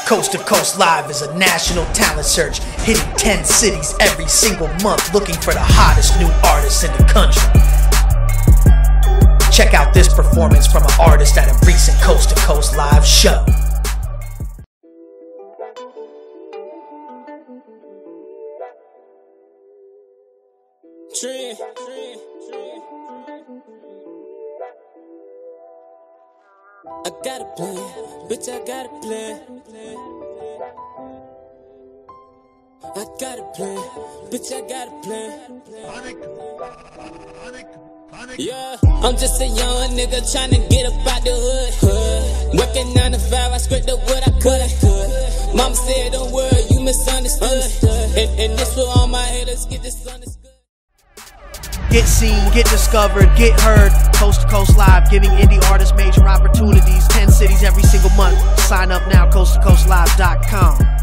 Coast to Coast Live is a national talent search, hitting 10 cities every single month, looking for the hottest new artists in the country. Check out this performance from an artist at a recent Coast to Coast Live show. I got a plan, bitch, I got a plan. I got a plan, bitch, I got a plan. Yeah, I'm just a young nigga tryna get up out the hood. Working 9 to 5, I scraped up what I could. Mama said, don't worry, you misunderstood. And this for all my haters, get this understood. Get seen, get discovered, get heard. Coast to Coast Live, giving indie artists major opportunities. 10 cities every single month. Sign up now, coasttocoastlive.com.